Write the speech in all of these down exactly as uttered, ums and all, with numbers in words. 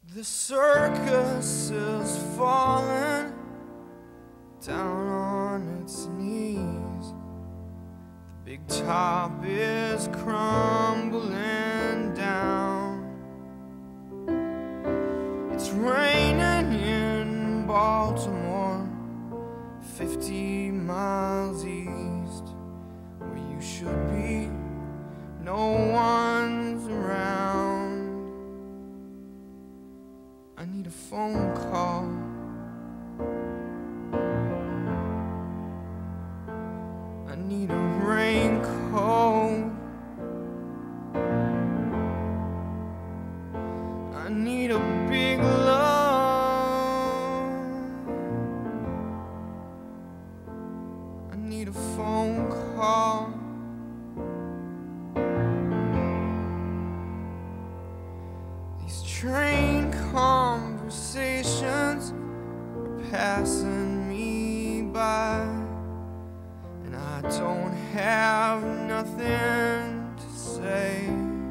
The circus is falling down on its knees. The big top is crumbling down. It's raining in Baltimore, fifty miles east, where you should be. No one's around. I need a phone call. I need a raincoat. I need a big love. I need a phone call. These train conversations are passing me by, and I don't have nothing to say.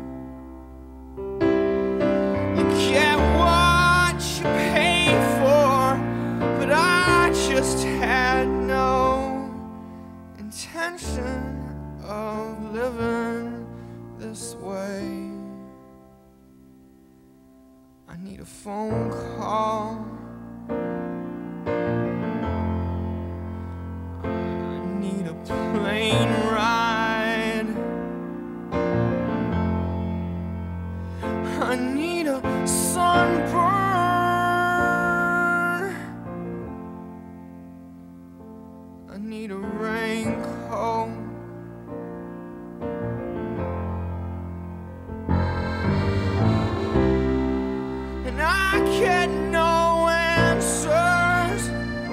You get what you pay for, but I just had no intention of living this way. I need a phone call. I need a plane ride. I need a sunburn. I need a raincoat. And I get no answers.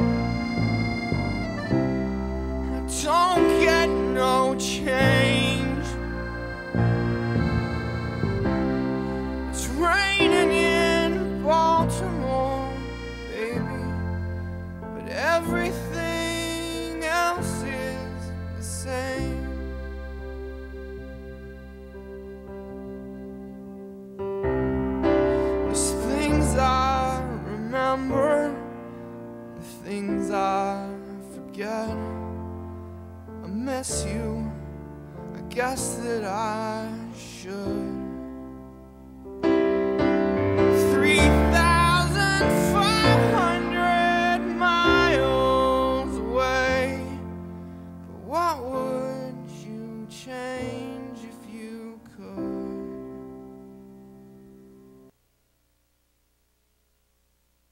I don't get no change. It's raining in Baltimore, baby, but everything else is the same. There's things I remember, the things I forget. I miss you, I guess that I should.